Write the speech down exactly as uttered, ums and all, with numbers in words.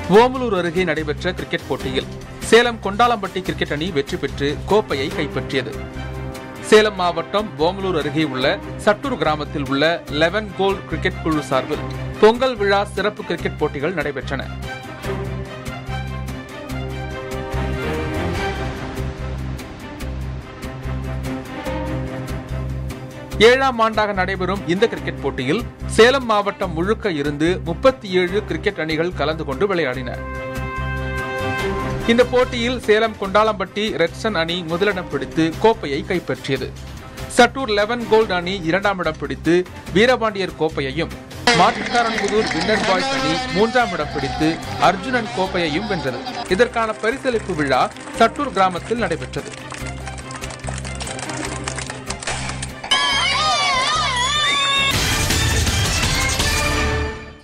ஓமலூர் அருகே நடைபெற்ற கிரிக்கெட் போட்டியில் சேலம் கொண்டாலம்பட்டி கிரிக்கெட் அணி வெற்றி பெற்று கோப்பையை கைப்பற்றியது. சேலம் மாவட்டம் ஓமலூர் அருகே உள்ள சட்டூர் கிராமத்தில் உள்ள லெவன் கோல் கிரிக்கெட் குழு சார்பில் பொங்கல் விழா சிறப்பு கிரிக்கெட் போட்டிகள் நடைபெற்றன. ஏழாம் ஆண்டாக நடைபெறும் இந்த கிரிக்கெட் போட்டியில் சேலம் மாவட்டம் முழுக்க இருந்து முப்பத்தி ஏழு கிரிக்கெட் அணிகள் கலந்து கொண்டு விளையாடின. இந்த போட்டியில் சேலம் கொண்டாலம்பட்டி ரெட்சன் அணி முதலிடம் பிடித்து கோப்பையை கைப்பற்றியது. சட்டூர் லெவன் கோல்ட் அணி இரண்டாம் இடம் பிடித்து வீரபாண்டியர் கோப்பையையும், மாட்டுக்காரன்புதூர் வின்னர் பாய்ஸ் அணி மூன்றாம் இடம் பிடித்து அர்ஜுனன் கோப்பையையும் வென்றது. இதற்கான பரிசளிப்பு விழா சட்டூர் கிராமத்தில் நடைபெற்றது.